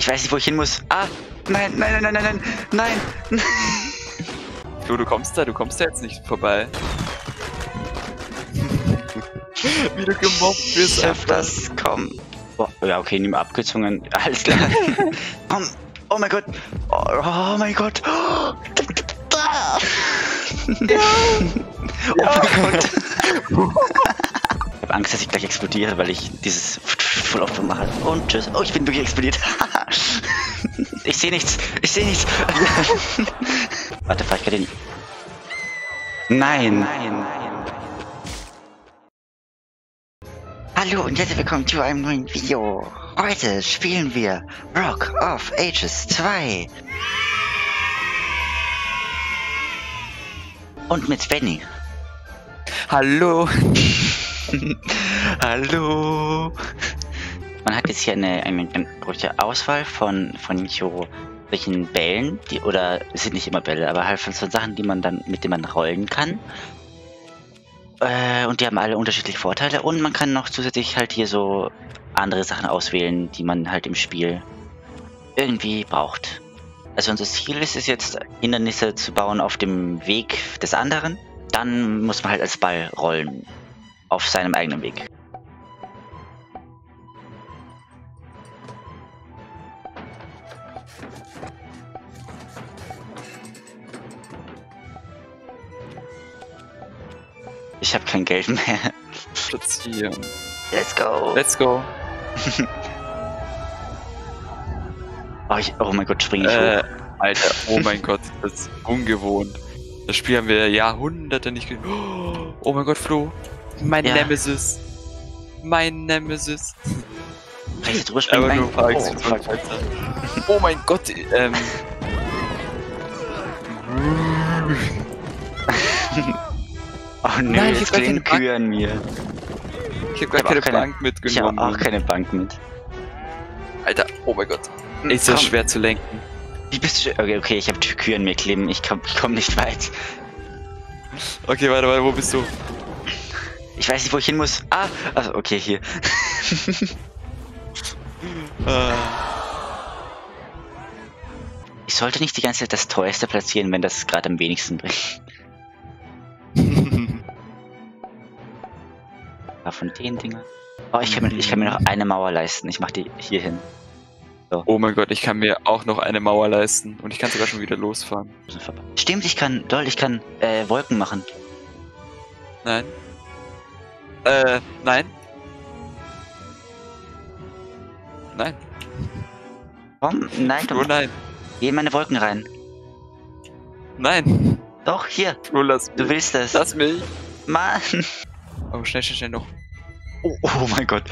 Ich weiß nicht, wo ich hin muss. Ah! Nein, nein, nein, nein, nein, nein, nein! Du kommst da jetzt nicht vorbei. Wie du gemobbt wirst. Schaff das, komm. Oh, ja, okay, nimm Abkürzungen. Alles klar. Komm. Oh mein Gott. Oh mein Gott. Oh mein Gott. Ich habe Angst, dass ich gleich explodiere, weil ich dieses voll oft mache. Und tschüss. Oh, ich bin wirklich explodiert. Ich sehe nichts. Ich sehe nichts. Warte, fahr ich gerade hin. Nein. Nein. Hallo und herzlich willkommen zu einem neuen Video. Heute spielen wir Rock of Ages 2. Und mit Benny. Hallo. Hallo. Man hat jetzt hier eine große Auswahl von so solchen Bällen, oder es sind nicht immer Bälle, aber halt von so Sachen, mit denen man rollen kann. Und die haben alle unterschiedliche Vorteile und man kann noch zusätzlich halt hier so andere Sachen auswählen, die man halt im Spiel irgendwie braucht. Also unser Ziel ist es jetzt, Hindernisse zu bauen auf dem Weg des anderen. Dann muss man halt als Ball rollen. Auf seinem eigenen Weg. Ich habe kein Geld mehr. Spazieren. Let's go. Let's go. Oh mein Gott, spring ich hoch. Alter, oh mein Gott, das ist ungewohnt. Das Spiel haben wir Jahrhunderte nicht gespielt. Oh mein Gott, Flo. Mein Nemesis. Mein Nemesis. Kann ich drüber springen? Aber nur ein paar Oh mein Gott, Oh nö, nein, jetzt klingen Kühe an mir. Ich hab gar keine Bank mitgenommen. Ich habe auch keine Bank mit. Alter, oh mein Gott. Ist das schwer zu lenken. Wie bist du? Okay, ich habe Kühe an mir kleben. Ich komm nicht weit. Okay, warte, wo bist du? Ich weiß nicht, wo ich hin muss. Ah, also okay, hier. Ich sollte nicht die ganze Zeit das teuerste platzieren, wenn das gerade am wenigsten bringt. Von den Dingern. Oh, ich kann mir noch eine Mauer leisten. Ich mach die hier hin. So. Oh mein Gott, ich kann mir auch noch eine Mauer leisten. Und ich kann sogar schon wieder losfahren. Stimmt, ich kann Wolken machen. Nein. Nein. Nein. Komm, nein, Oh nein. Geh in meine Wolken rein. Nein. Doch, hier. Oh, lass mich. Du willst das. Lass mich. Mann. Oh, schnell noch. Oh mein Gott.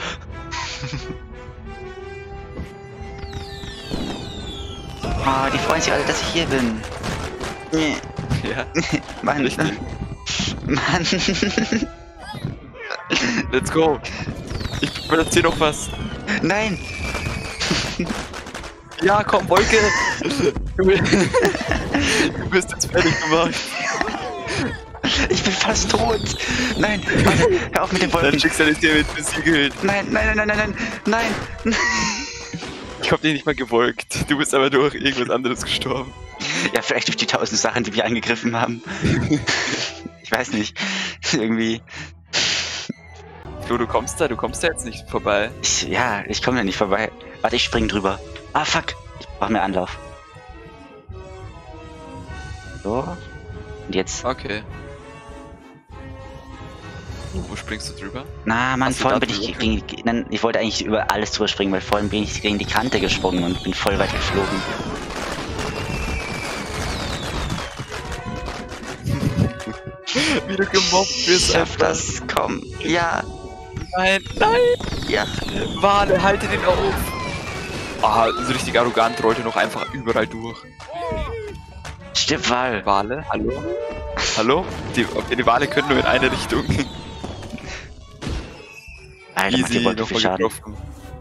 Oh, die freuen sich alle, dass ich hier bin. Ja. Mann. Richtig. Mann. Let's go. Ich platziere noch was. Nein. Ja, komm, Wolke. Du bist jetzt fertig gemacht. Ich bin fast tot. Nein, warte, hör auf mit den Wolken. Dein Schicksal ist dir mit besiegelt. Nein. Ich hab dich nicht mal gewolkt. Du bist aber durch irgendwas anderes gestorben. Ja, vielleicht durch die 1000 Sachen, die wir angegriffen haben. Ich weiß nicht. Irgendwie. Flo, du kommst da jetzt nicht vorbei. Ich komme da nicht vorbei. Warte, ich spring drüber. Ah, fuck. Ich brauche mehr Anlauf. So. Und jetzt. Okay. Wo springst du drüber? Na, Mann, vorhin bin ich wollte eigentlich über alles drüber springen, weil vorhin bin ich gegen die Kante gesprungen und bin voll weit geflogen. Wie du gemobbt wirst. Schaff das, komm. Ja. Nein. Ja. Wale, halte den auf. Ah, so richtig arrogant rollt er noch einfach überall durch. Stimmt, Wal. Wale, hallo? Hallo? Die Wale können nur in eine Richtung. Alter, macht die Wolke viel Schaden. Getroffen.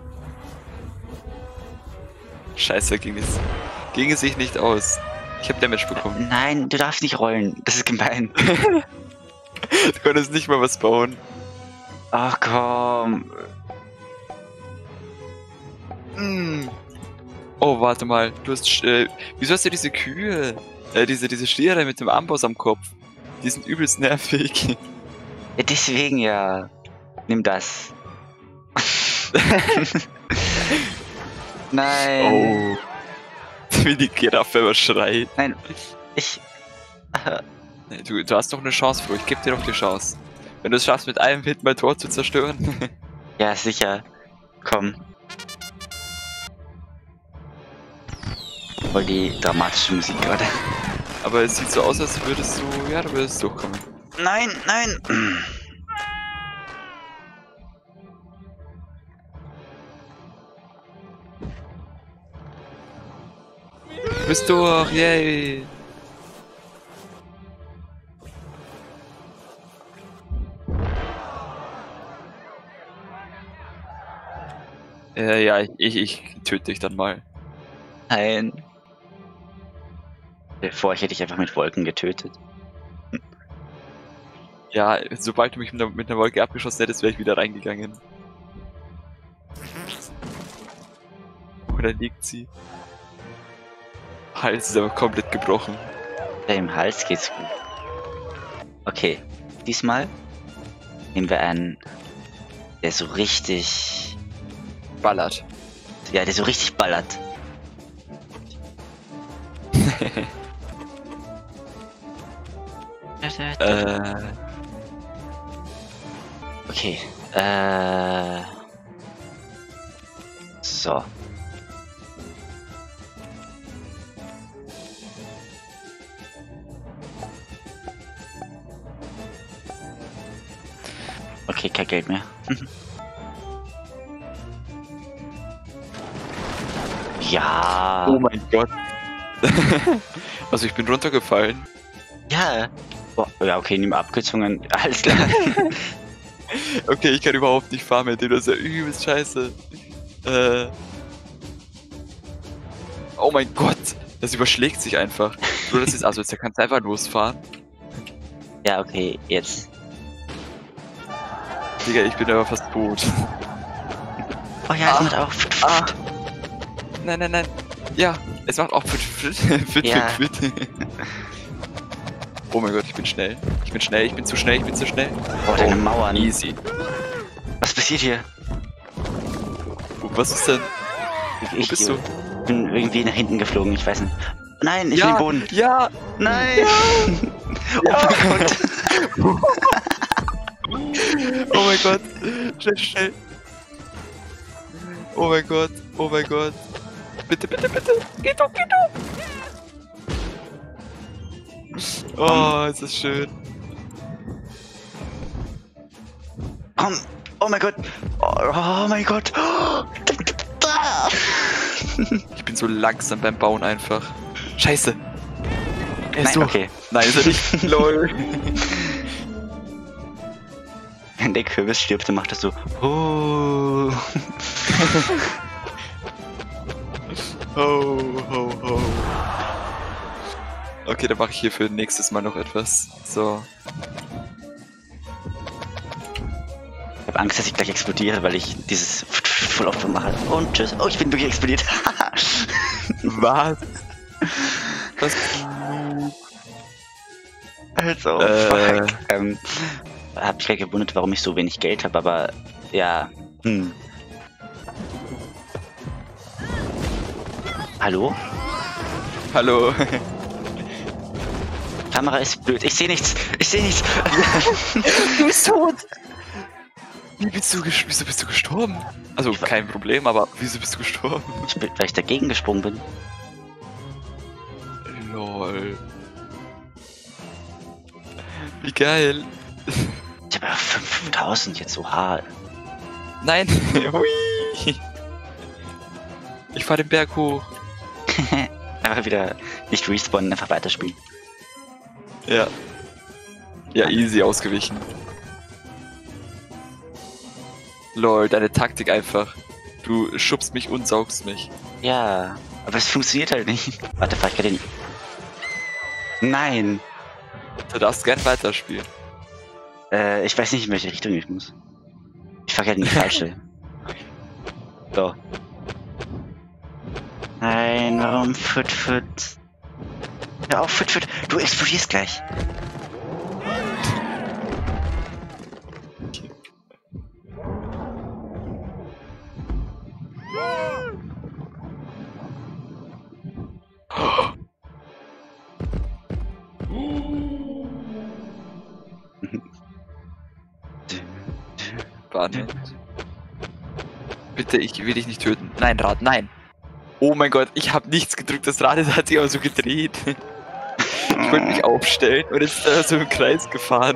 Scheiße, ging es sich nicht aus. Ich hab Damage bekommen. Nein, du darfst nicht rollen. Das ist gemein. Du konntest nicht mal was bauen. Ach komm. Oh, warte mal. Du hast, wieso hast du diese Kühe? Diese Stiere mit dem Amboss am Kopf. Die sind übelst nervig. Ja, deswegen ja. Nimm das. Nein. Oh. Wie die Giraffe immer schreit. Nein. Ich. Nee, du hast doch eine Chance, Flo. Ich geb dir doch die Chance. Wenn du es schaffst, mit einem Hit mein Tor zu zerstören. Ja, sicher. Komm. Voll die dramatische Musik gerade. Aber es sieht so aus, als würdest du... Ja, du würdest durchkommen. Nein, nein. Du bist durch, yay! Ja, ich töte dich dann mal. Nein. Bevor ich hätte dich einfach mit Wolken getötet. Ja, sobald du mich mit einer Wolke abgeschossen hättest, wäre ich wieder reingegangen. Oder liegt sie? Hals ist aber komplett gebrochen. Im Hals geht's gut. Okay, diesmal nehmen wir einen, der so richtig... Ballert. Ja, der so richtig ballert. Okay, so. Okay, kein Geld mehr. Ja. Oh mein Gott. Also ich bin runtergefallen. Ja. Boah, ja, okay, nimm Abkürzungen. Alles klar. Okay, ich kann überhaupt nicht fahren mit dem, das ist ja übelst scheiße. Oh mein Gott, das überschlägt sich einfach. Nur das ist, also jetzt kannst du einfach losfahren. Ja, okay, jetzt. Digga, ich bin aber fast tot. Oh ja, es macht auch. Ah. Nein, nein, nein. Ja, es macht auch fit. Ja. Oh mein Gott, ich bin schnell. Ich bin schnell, ich bin zu schnell, ich bin zu schnell. Oh, deine Mauern. Easy. Was passiert hier? Was ist denn? Wo bist du? Ich bin irgendwie nach hinten geflogen, ich weiß nicht. Nein, ich Ja, bin im Boden. ja, Nein! ja. Oh mein Gott! Oh mein Gott, schnell, schnell. Oh mein Gott, oh mein Gott. Bitte, bitte, bitte. Geht doch, geht doch. Oh, ist das schön. Komm! Oh mein Gott! Oh mein Gott! Ich bin so langsam beim Bauen einfach. Scheiße. Er ist Nein, so. okay. Nein, ist er nicht. Lol. Wenn der Kürbis stirbt, dann macht das so. Oh. Ho, ho, ho. Okay, dann mache ich hier für nächstes Mal noch etwas. So. Ich habe Angst, dass ich gleich explodiere, weil ich dieses voll oft mache. Und tschüss. Oh, ich bin wirklich explodiert. Was? Was? Also, fuck. Hab mich gleich gewundert, warum ich so wenig Geld habe, aber ja. Hallo? Hallo. Kamera ist blöd. Ich sehe nichts. Ich sehe nichts. Du bist tot. Wieso bist du gestorben? Also kein Problem, aber wieso bist du gestorben? Weil ich dagegen gesprungen bin. Lol. Wie geil. Ich habe ja 5000 jetzt so hart. Nein. Hui. Ich fahr den Berg hoch. Einfach wieder nicht respawnen, einfach weiterspielen. Ja. Ja, easy ausgewichen. Lol, deine Taktik einfach. Du schubst mich und saugst mich. Ja, aber es funktioniert halt nicht. Warte, fahr ich gerade nicht. Nein. Du darfst gern weiterspielen. Ich weiß nicht, in welche Richtung ich muss. Ich fahr gerade in die falsche. So. Nein, warum Füt? Hör auf, Füt. Du explodierst gleich. Warte. Bitte, ich will dich nicht töten. Nein, Rad, nein. Oh mein Gott, ich habe nichts gedrückt. Das Rad hat sich aber so gedreht. Ich wollte mich aufstellen und jetzt ist er so im Kreis gefahren.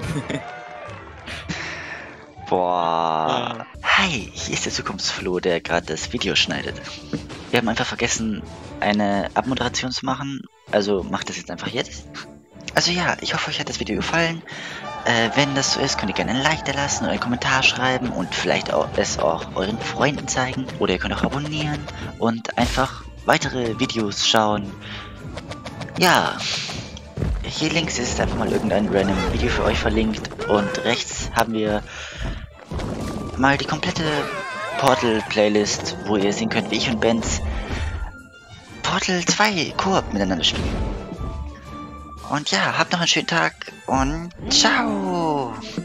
Boah. Hi, hier ist der Zukunftsflo, der gerade das Video schneidet. Wir haben einfach vergessen, eine Abmoderation zu machen. Also macht das jetzt einfach jetzt. Also ja, ich hoffe, euch hat das Video gefallen. Wenn das so ist, könnt ihr gerne ein Like da lassen oder einen Kommentar schreiben und vielleicht es auch euren Freunden zeigen. Oder ihr könnt auch abonnieren und einfach weitere Videos schauen. Ja, hier links ist einfach mal irgendein random Video für euch verlinkt und rechts haben wir mal die komplette Portal-Playlist, wo ihr sehen könnt, wie ich und Benz Portal 2 Koop miteinander spielen. Und ja, habt noch einen schönen Tag und ciao!